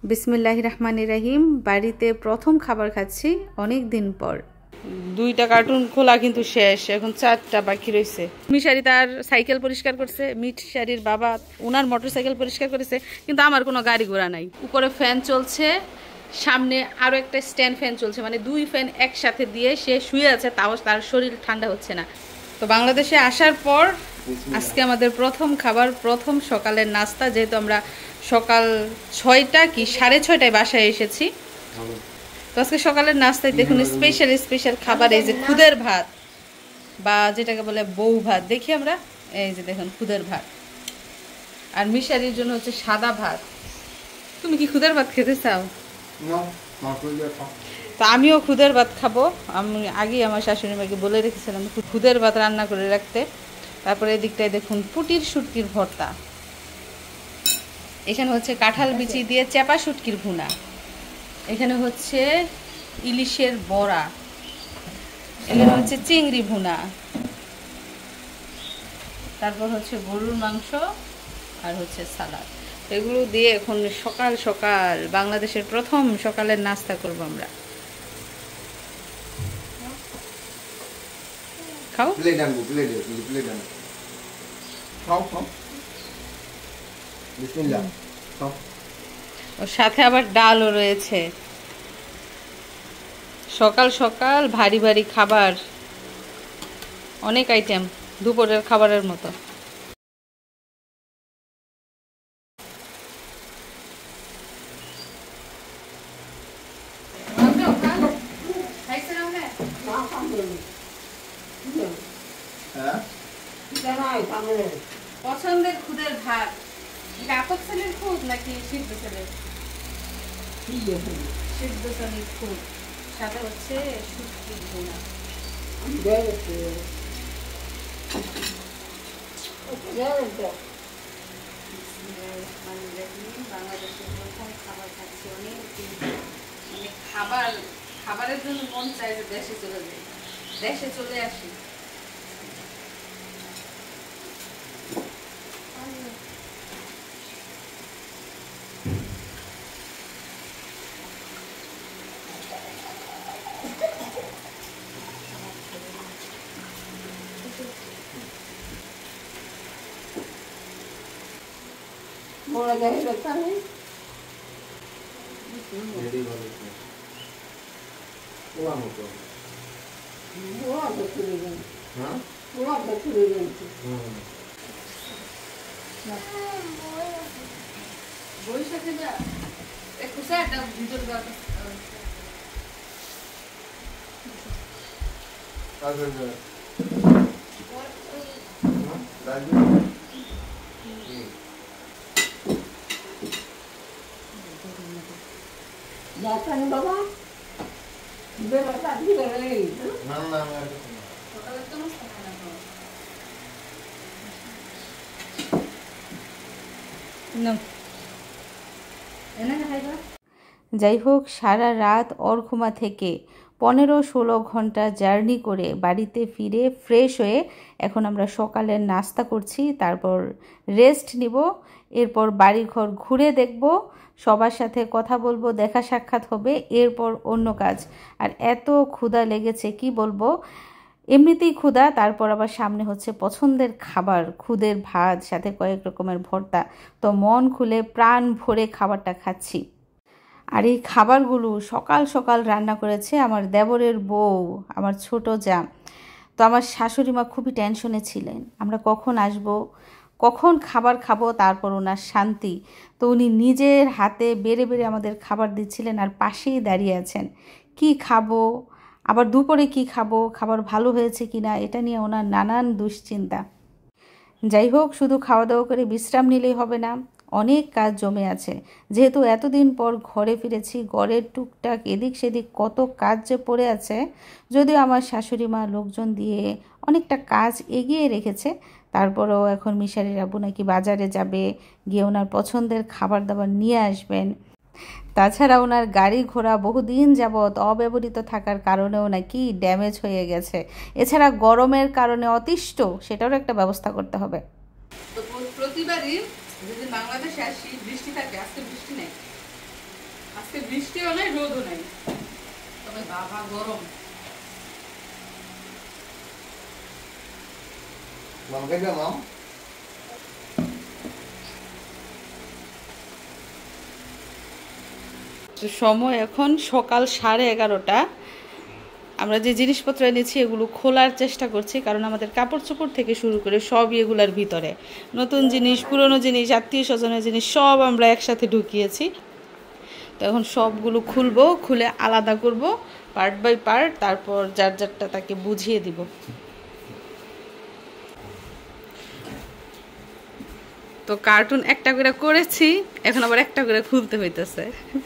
বিসমিল্লাহির রহমানির রহিম। বাড়িতে প্রথম খাবার খাচ্ছি অনেক দিন পর। 2টা কার্টুন খোলা কিন্তু শেষ, এখন 4টা বাকি রয়েছে। মিশারি তার সাইকেল পরিষ্কার করছে, মিশারির বাবা ওনার মোটরসাইকেল পরিষ্কার করেছে, কিন্তু আমার কোনো গাড়ি ঘোড়া নাই। উপরে ফ্যান চলছে, সামনে আরও একটা স্ট্যান্ড ফ্যান চলছে, মানে 2 ফ্যান একসাথে দিয়ে সে শুয়ে আছে, তাও তার শরীর ঠান্ডা হচ্ছে না। তো বাংলাদেশে আসার পর আজকে আমাদের প্রথম খাবার, প্রথম সকালের নাস্তা। যেহেতু আমরা সকাল 6টা কি 6:30টায় বাসায় এসেছি, তো আজকে সকালের নাস্তায় দেখুন স্পেশাল খাবার, এই যে খুদের ভাত বা যেটাকে বলে বউ ভাত। দেখি আমরা, এই যে দেখুন খুদের ভাত, আর মিশারির জন্য হচ্ছে সাদা ভাত। তুমি কি খুদের ভাত খেতে চাও? তো আমিও খুদের ভাত খাবো। আমি আগেই আমার শাশুড়ি মাকে বলে রেখেছিলাম খুদের ভাত রান্না করে রাখতে। তারপরে এদিকটায় দেখুন পুটির শুটকির ভর্তা, এখানে হচ্ছে কাঁঠাল বিচি দিয়ে চেপা শুটকির ভুনা, এখানে হচ্ছে ইলিশের বড়া, এখানে হচ্ছে চিংড়ি ভুনা, তারপর হচ্ছে গরুর মাংস, আর হচ্ছে সালাদ। এগুলো দিয়ে এখন সকাল সকাল বাংলাদেশের প্রথম সকালের নাস্তা করব আমরা। খাও, প্লেট আনবো, প্লেট আনবো, খাও খাও, বিসমিল্লাহ খাও। ওর সাথে আবার ডালও রয়েছে। সকাল সকাল ভারী ভারী খাবার, অনেক আইটেম, দুপুরের খাবারের মতো। পছন্দের খুদের ভাত, আতপ চালের খুদ নাকি সিদ্ধ চালের? সিদ্ধ চালের খুদ, সাথে হচ্ছে শুটকির ভুনা। বাংলাদেশের প্রথম খাবার খাচ্ছি অনেক দিন, মানে খাবারের জন্য মন চাই যে দেশে চলে যাই, দেশে চলে আসি। বড় গায়ে রাখা নেই, রেডি ভালো আছে ওয়া মতো ওয়া দেখতে গেল, হ্যাঁ ওয়া দেখতে গেল। বই সাথে যা একটু সেটা ভিতর দাও, আগে যা রাজু বাসান বাবা বেলাটা দিলে রে না না সকালে তো নাস্তা খানা না এনে খাইবা। যাই হোক, সারা রাত অর্ঘুমা থেকে 15-16 ঘন্টা জার্নি করে বাড়িতে ফিরে ফ্রেশ হয়ে এখন আমরা সকালের নাস্তা করছি, তারপর রেস্ট নিব, এরপর বাড়িঘর ঘুরে দেখব, সবার সাথে কথা বলবো, দেখা সাক্ষাৎ হবে, এরপর অন্য কাজ। আর এত ক্ষুধা লেগেছে কি বলবো, এমনিতেই ক্ষুধা, তারপর আবার সামনে হচ্ছে পছন্দের খাবার খুদের ভাত, সাথে কয়েক রকমের ভর্তা। তো মন খুলে প্রাণ ভরে খাবারটা খাচ্ছি। আর এই খাবারগুলো সকাল সকাল রান্না করেছে আমার দেবরের বউ, আমার ছোট যা। তো আমার শাশুড়ি মা খুবই টেনশনে ছিলেন, আমরা কখন আসব, কখন খাবার খাবো, তারপর ওনার শান্তি। তো উনি নিজের হাতে বেড়ে বেড়ে আমাদের খাবার দিচ্ছিলেন, আর পাশেই দাঁড়িয়ে আছেন। কি খাবো, আবার দুপুরে কি খাবো, খাবার ভালো হয়েছে কিনা, এটা নিয়ে ওনার নানান দুশ্চিন্তা। যাই হোক, শুধু খাওয়া দাওয়া করে বিশ্রাম নিলেই হবে না, অনেক কাজ জমে আছে। যেহেতু এতদিন পর ঘরে ফিরেছি, ঘরের টুকটাক এদিক সেদিক কত কাজ যে পড়ে আছে। যদিও আমার শাশুড়ি মা লোকজন দিয়ে অনেকটা কাজ এগিয়ে রেখেছে, তারপরেও এখন মিশারির আব্বু নাকি বাজারে যাবে, গিয়ে ওনার পছন্দের খাবার দাবার নিয়ে আসবেন। তাছাড়া ওনার গাড়ি ঘোড়া বহুদিন যাবৎ অব্যবহৃত থাকার কারণেও নাকি ড্যামেজ হয়ে গেছে। এছাড়া গরমের কারণে অতিষ্ঠ, সেটারও একটা ব্যবস্থা করতে হবে। তো প্রতিবারই যদি বাংলাদেশে আসি বৃষ্টি থাকে, আজকে বৃষ্টি নেই, আজকে বৃষ্টিও নাই রোদও নাই, তবে বাবা গরম। সময় এখন সকাল 11:30। আমরা যে জিনিসপত্র এনেছি এগুলো খোলার চেষ্টা করছি, কারণ আমাদের কাপড় চোপড় থেকে শুরু করে সবই এগুলার ভিতরে, নতুন জিনিস, পুরনো জিনিস, আত্মীয় স্বজনের জিনিস সব আমরা একসাথে ঢুকিয়েছি। তো এখন সবগুলো খুলবো, খুলে আলাদা করব পার্ট বাই পার্ট, তারপর যার যারটা তাকে বুঝিয়ে দিব। তো কার্টুন একটা করে করেছি, এখন আবার একটা করে খুলতে হইতেছে।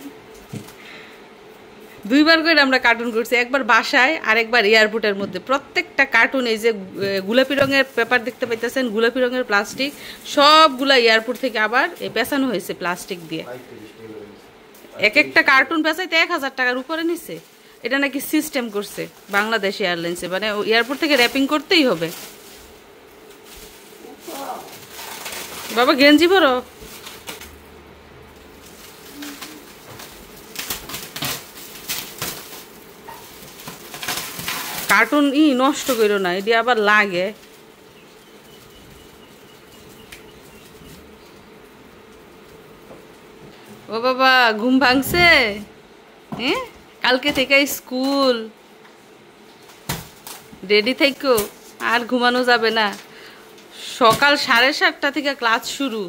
2 বার করে আমরা কার্টুন করছি, একবার বাসায় আর একবার এয়ারপোর্টের মধ্যে। প্রত্যেকটা কার্টুন, এই যে গোলাপি রঙের পেপার দেখতে পাইতেছেন, গোলাপি রঙের প্লাস্টিক, সবগুলা এয়ারপোর্ট থেকে আবার পেঁচানো হয়েছে প্লাস্টিক দিয়ে। এক একটা কার্টুন পেঁচাইতে 1000 টাকার উপরে নিছে। এটা নাকি সিস্টেম করছে বাংলাদেশ এয়ারলাইন্সে, মানে এয়ারপোর্ট থেকে র্যাপিং করতেই হবে। বাবা গেঞ্জি পরো। কার্টুন নষ্ট করো না, এটি আবার লাগে। ও বাবা ঘুম ভাঙছে? হ্যাঁ, কালকে থেকে স্কুল, রেডি থাকো, আর ঘুমানো যাবে না। সকাল 7:30 থেকে ক্লাস শুরু।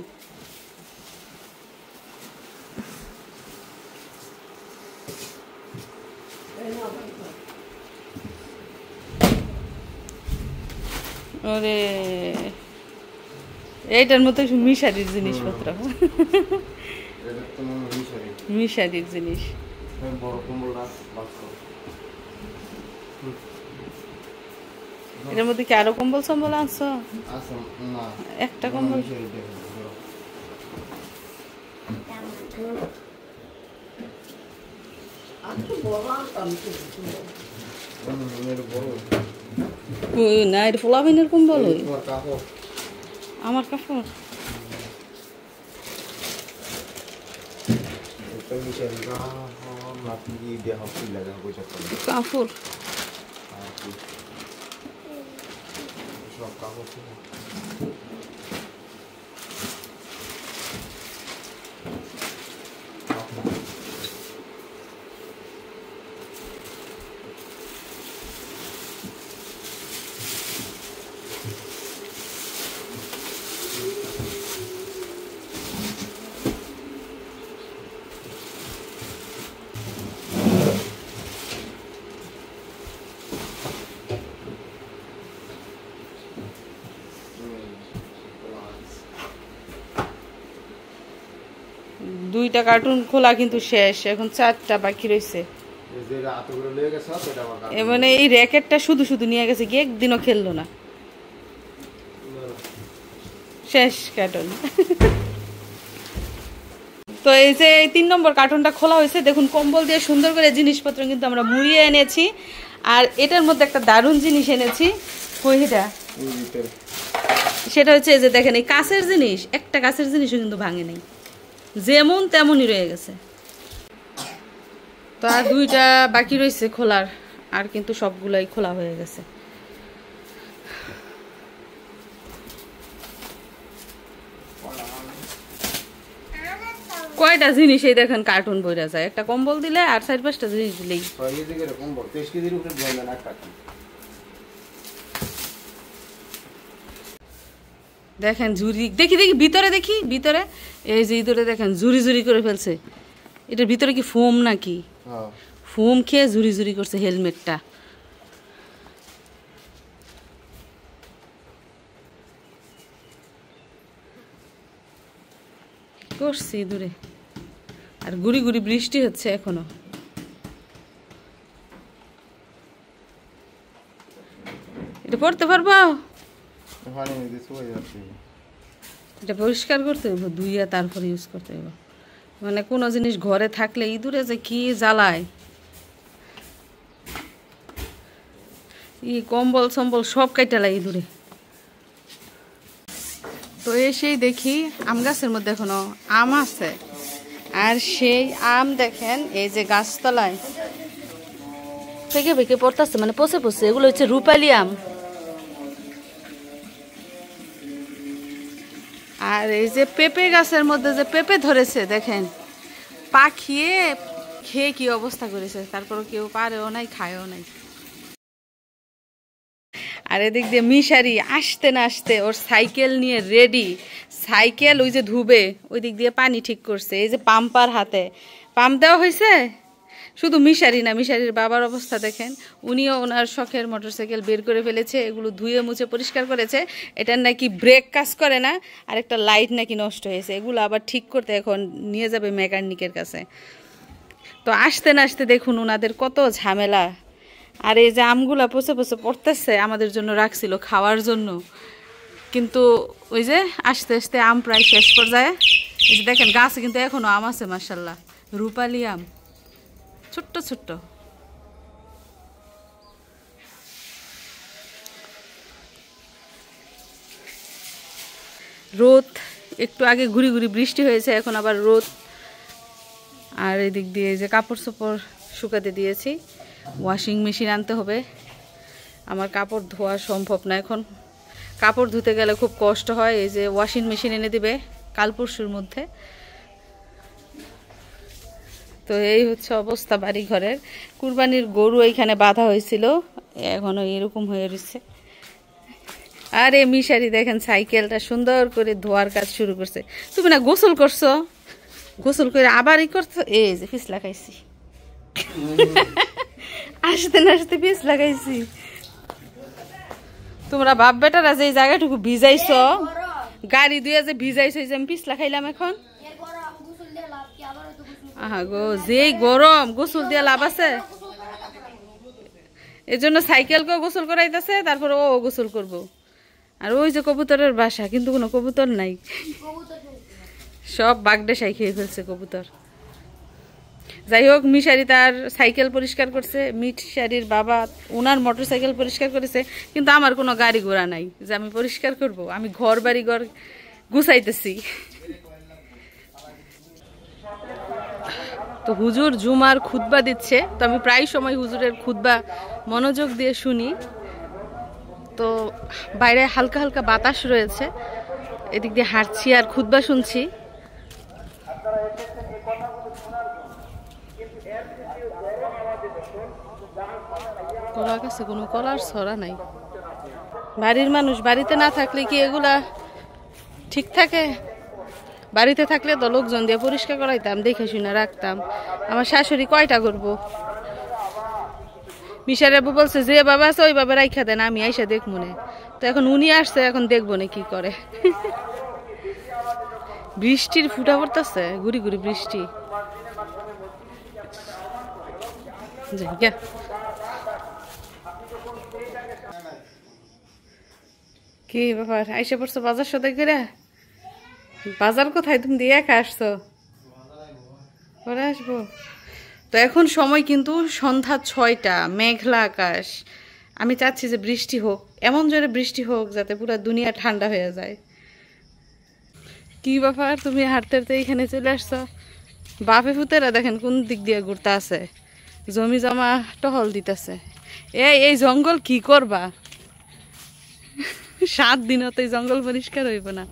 ওরে এইটার মতো মিশারির জিনিসপত্র, মিশারির জিনিস। এটার মধ্যে কি আরো কম্বল সম্বল আনছো? একটা কম্বল। না এটা পোলাবিনের কম্বল, আমার কাপড়। কাপড় দুইটা কার্টুন খোলা কিন্তু শেষ, এখন 4টা বাকি রয়েছে। মানে এই র্যাকেটটা শুধু শুধু নিয়ে গেছে, কি একদিনও খেললো না, শেষ কার্টুন। তো এই যে 3 নম্বর কার্টুনটা খোলা হয়েছে, দেখুন কম্বল দিয়ে সুন্দর করে জিনিসপত্র কিন্তু আমরা মুড়িয়ে এনেছি। আর এটার মধ্যে একটা দারুণ জিনিস এনেছি, ওইটা সেটা হচ্ছে এই যে দেখেন, এই কাঁচের জিনিস, একটা কাঁচের জিনিসও কিন্তু ভাঙে নেই, যেমন তেমনই রয়ে গেছে। তো আর 2টা বাকি রয়েছে খোলার, আর কিন্তু সবগুলাই খোলা হয়ে গেছে। কয়টা জিনিস এই দেখেন কার্টুন বইরা যায়, একটা কম্বল দিলে আর 4-5টা জিনিস দিলেই। দেখেন ঝুরি, দেখি দেখি ভিতরে, দেখি ভিতরে, এই যে ভিতরে দেখেন ঝুরি ঝুরি করে ফেলছে। এটার ভিতরে কি ফোম নাকি? ফোম খেয়ে ঝুরি ঝুরি করছে হেলমেটটা। করছি দূরে, আর গুড়ি গুড়ি বৃষ্টি হচ্ছে এখনো। এটা পড়তে পারবো? এটা পরিষ্কার করতে হইব, ধুইয়া তারপরে ইউজ করতে হইব। মানে কোনো জিনিস ঘরে থাকলে ইঁদুরে যে কি জ্বালায়, কম্বল সম্বল সব কাইটালাই ইঁদুরে। তো এসেই দেখি আম গাছের মধ্যে এখনো আম আছে, আর সেই আম দেখেন এই যে গাছতলায় পেকে পেকে পড়তেছে, মানে পচে পচে। এগুলো হচ্ছে রূপালি আম। আর এই যে পেঁপে গাছের মধ্যে যে পেঁপে ধরেছে দেখেন, পাখিয়ে খেয়ে কি অবস্থা করেছে, তারপরও কেউ পারেও নাই, খায়ও নাই। আর এদিক দিয়ে মিশারি আসতে না আসতে ওর সাইকেল নিয়ে রেডি। সাইকেল ওই যে ধুবে, ওই দিক দিয়ে পানি ঠিক করছে। এই যে পাম্পার হাতে পাম্প দেওয়া হয়েছে। শুধু মিশারি না, মিশারির বাবার অবস্থা দেখেন। উনিও ওনার শখের মোটরসাইকেল বের করে ফেলেছে, এগুলো ধুয়ে মুছে পরিষ্কার করেছে। এটার নাকি ব্রেক কাজ করে না, আর একটা লাইট নাকি নষ্ট হয়েছে। এগুলো আবার ঠিক করতে এখন নিয়ে যাবে মেকানিকের কাছে। তো আসতে না আসতে দেখুন ওনাদের কত ঝামেলা। আর এই যে আমগুলা পচে পচে পড়তেছে, আমাদের জন্য রাখছিল খাওয়ার জন্য, কিন্তু ওই যে আস্তে আস্তে আম প্রায় শেষ পর্যায়ে। এই যে দেখেন গাছে কিন্তু এখনো আম আছে, মাশাআল্লাহ, রূপালি আম, ছোট্ট ছোট্ট। রোদ, একটু আগে ঘুরি ঘুরি বৃষ্টি হয়েছে, এখন আবার রোদ। আর এদিক দিয়ে যে কাপড় চোপড় শুকাতে দিয়েছি, ওয়াশিং মেশিন আনতে হবে। আমার কাপড় ধোয়া সম্ভব না এখন, কাপড় ধুতে গেলে খুব কষ্ট হয়। এই যে ওয়াশিং মেশিন এনে দিবে কাল পরশুর মধ্যে। তো এই হচ্ছে অবস্থা বাড়ি ঘরের। কুরবানির গরু এইখানে বাঁধা হয়েছিল, এখনো এরকম হয়ে রয়েছে। আর এই মিশারি দেখেন সাইকেলটা সুন্দর করে ধোয়ার কাজ শুরু করছে। তুমি না গোসল করছো, গোসল করে আবার ই করছো। এই যে পিস লাগাইছি, আসতে না আসতে পিস লাগাইছি। তোমরা বাপ বেটারা যে জায়গাটুকু ভিজাইছো, গাড়ি দিয়ে যে ভিজাইছো, যে আমি পিছলা খাইলাম এখন। আহা গো, যেই গরম, গোসল দিয়ে লাভ আছে? এই জন্য সাইকেলকেও গোসল করাইতেছে, তারপর ও গোসল করব। আর ওই যে কবুতরের বাসা, কিন্তু কোনো কবুতর নাই, সব বাগডেসাই খেয়ে ফেলছে কবুতর। যাই হোক, মিশারি তার সাইকেল পরিষ্কার করছে, মিশারির বাবা ওনার মোটর সাইকেল পরিষ্কার করেছে, কিন্তু আমার কোনো গাড়ি ঘোড়া নাই যে আমি পরিষ্কার করব। আমি ঘর বাড়ি ঘর গুছাইতেছি। তো হুজুর জুমার খুতবা দিচ্ছে, তো আমি প্রায় সময় হুজুরের খুতবা মনোযোগ দিয়ে শুনি। তো বাইরে হালকা হালকা বাতাস রয়েছে, এদিক দিয়ে হাঁটছি আর খুতবা শুনছি। কলা গাছে কোনো কলার ছড়া নাই। বাড়ির মানুষ বাড়িতে না থাকলে কি এগুলা ঠিক থাকে? বাড়িতে থাকলে তো লোকজন দিয়ে পরিষ্কার করাইতাম, দেখে শুনে রাখতাম। আমার শাশুড়ি কয়টা করবো? মিশার আব্বু বলছে যে বাবা আছে ওই বাবা রাইখা দেন, আমি আইসা দেখ মনে। তো এখন উনি আসছে, এখন দেখবো না কি করে। বৃষ্টির ফুটা পড়তেছে, গুড়ি গুড়ি বৃষ্টি। কি ব্যাপার, আইসা পড়ছো বাজার সদাই করে? বাজার কোথায়, তুমি দিয়ে একা আসছো? পরে আসবো। তো এখন সময় কিন্তু সন্ধ্যা 6টা, মেঘলা আকাশ। আমি চাচ্ছি যে বৃষ্টি হোক, এমন জোরে বৃষ্টি হোক যাতে পুরো দুনিয়া ঠান্ডা হয়ে যায়। কি ব্যাপার, তুমি হাঁটতে হাঁটতে এখানে চলে আসছো? বাপে ফুতেরা দেখেন কোন দিক দিয়ে ঘুরতে আছে, জমি জমা টহল দিতেছে। এই জঙ্গল কি করবা? 7 দিনত এই জঙ্গল পরিষ্কার হইব না।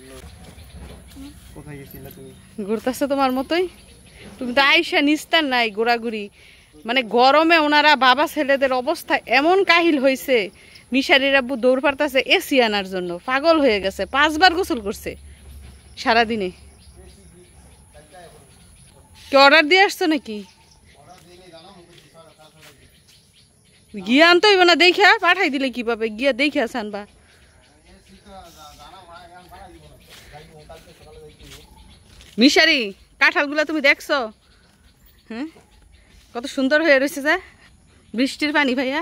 ঘুরতেছে তোমার মতোই। তুমি তো আইসা নিস্তার নাই ঘোরাঘুরি। মানে গরমে ওনারা বাবা ছেলেদের অবস্থা এমন কাহিল হয়েছে, মিশারির আব্বু দৌড় পারতেছে এসি আনার জন্য, পাগল হয়ে গেছে। 5 বার গোসল করছে সারাদিনে। কি অর্ডার দিয়ে আসছো নাকি? গিয়া আনতে হইব না, দেখা পাঠাই দিলে কি পাবে, গিয়া দেখে আনবা। মিশারি কাঁঠালগুলা তুমি দেখছো? হ্যাঁ, কত সুন্দর হয়ে রয়েছে যে বৃষ্টির পানি ভাইয়া।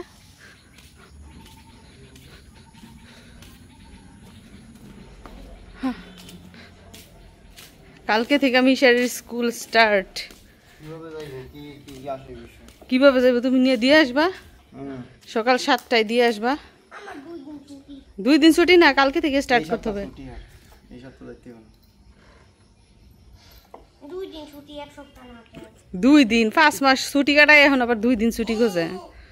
কালকে থেকে মিশারির স্কুল স্টার্ট। কিভাবে যাবে? তুমি নিয়ে দিয়ে আসবা, সকাল 7টায় দিয়ে আসবা। 2 দিন ছুটি না, কালকে থেকে স্টার্ট করতে হবে। 2 2 দিন 5 মাস ছুটি কাটায় এখন আবার 2 দিন ছুটি খোঁজে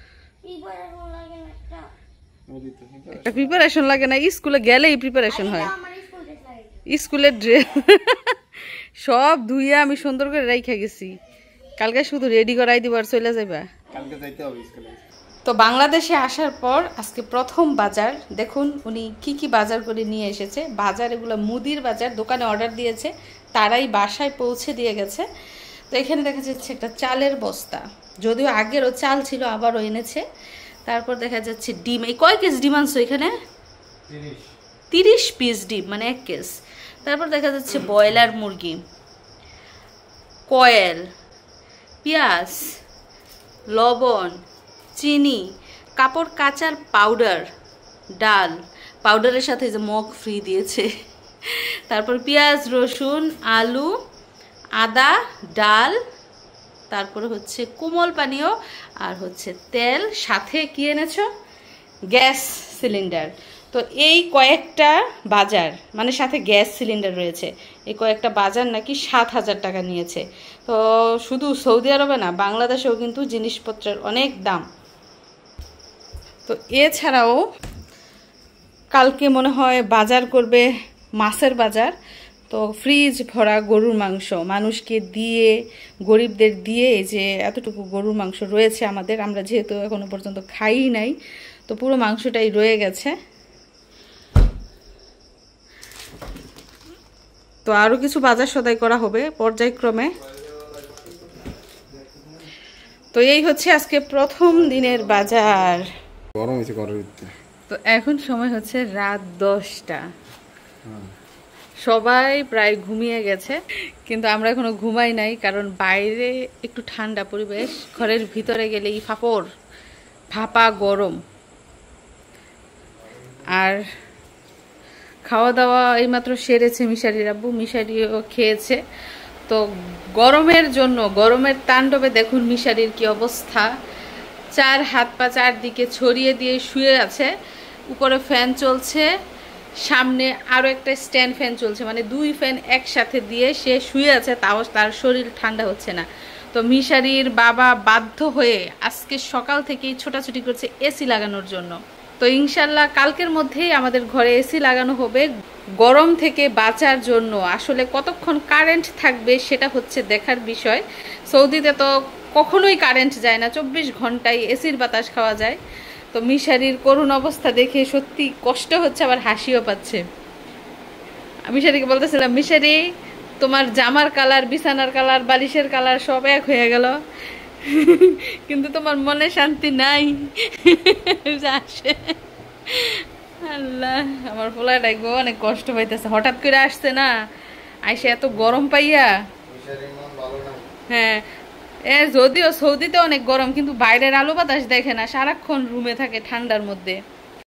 একটা প্রিপারেশন লাগে না স্কুলে গেলেই প্রিপারেশন হয় স্কুলের ড্রেস সব ধুইয়া আমি সুন্দর করে রাইখা গেছি কালকে শুধু রেডি করাই দিবার চলে যাইবা কালকে যাইতে হবে স্কুলে তো বাংলাদেশে আসার পর আজকে প্রথম বাজার দেখুন উনি কি বাজার করে নিয়ে এসেছে বাজার এগুলো মুদির বাজার দোকানে অর্ডার দিয়েছে তারাই বাসায় পৌঁছে দিয়ে গেছে তো এখানে দেখা যাচ্ছে একটা চালের বস্তা যদিও আগেরও চাল ছিল আবারও এনেছে তারপর দেখা যাচ্ছে ডিম এই কয় কেজি ডিম আনছো এখানে 30 পিস ডিম মানে 1 কেজি তারপর দেখা যাচ্ছে ব্রয়লার মুরগি কয়েল পেঁয়াজ লবণ চিনি কাপড় কাচার পাউডার ডাল পাউডারের সাথে যে মগ ফ্রি দিয়েছে তারপর পেঁয়াজ রসুন আলু আদা ডাল তারপরে হচ্ছে কোমল পানীয় আর হচ্ছে তেল সাথে কি এনেছো গ্যাস সিলিন্ডার তো এই কয়েকটা বাজার মানে সাথে গ্যাস সিলিন্ডার রয়েছে এই কয়েকটা বাজার নাকি 7,000 টাকা নিয়েছে তো শুধু সৌদি আরবে না বাংলাদেশেও কিন্তু জিনিসপত্রের অনেক দাম তো এছাড়াও কালকে মনে হয় বাজার করবে মাছের বাজার তো ফ্রিজ ভরা গরুর মাংস মানুষকে দিয়ে গরিবদের দিয়ে যে এতটুকু গরুর মাংস রয়েছে আমাদের আমরা যেহেতু এখনো পর্যন্ত খাই নাই তো পুরো মাংসটাই রয়ে গেছে তো আরো কিছু বাজার সদাই করা হবে পর্যায়ক্রমে তো এই হচ্ছে আজকে প্রথম দিনের বাজার গরম হয়েছে তো এখন সময় হচ্ছে রাত 10টা সবাই প্রায় ঘুমিয়ে গেছে কিন্তু আমরা এখনো ঘুমাই নাই কারণ বাইরে একটু ঠান্ডা পরিবেশ ঘরের ভিতরে গেলেই ভাপা গরম আর খাওয়া দাওয়া এইমাত্র সেরেছে মিশারির আব্বু মিশারিও খেয়েছে তো গরমের জন্য গরমের তাণ্ডবে দেখুন মিশারির কি অবস্থা 4 হাত পা চারদিকে ছড়িয়ে দিয়ে শুয়ে আছে উপরে ফ্যান চলছে সামনে আরো একটা স্ট্যান্ড ফ্যান চলছে মানে 2 ফ্যান একসাথে দিয়ে সে শুয়ে আছে তাও তার শরীর ঠান্ডা হচ্ছে না তো মিশারির বাবা বাধ্য হয়ে আজকে সকাল থেকেই ছোটাছুটি করছে এসি লাগানোর জন্য তো ইনশাল্লাহ কালকের মধ্যেই আমাদের ঘরে এসি লাগানো হবে গরম থেকে বাঁচার জন্য আসলে কতক্ষণ কারেন্ট থাকবে সেটা হচ্ছে দেখার বিষয় সৌদিতে তো কখনোই কারেন্ট যায় না 24 ঘন্টায় এসির বাতাস খাওয়া যায় তো মিশারির করুণ অবস্থা দেখে সত্যি কষ্ট হচ্ছে আবার হাসিও পাচ্ছে মিশারিকে বলতেছিলাম মিশারি তোমার জামার কালার বিছানার কালার বালিশের কালার সব এক হয়ে গেল কিন্তু তোমার মনে শান্তি নাই আসে আল্লাহ আমার পোলাটা অনেক কষ্ট পাইতেছে হঠাৎ করে আসছে না আইসে এত গরম পাইয়া হ্যাঁ যদিও সৌদিতে অনেক গরম কিন্তু বাইরের আলো বাতাস দেখে না সারাক্ষণ রুমে থাকে ঠান্ডার মধ্যে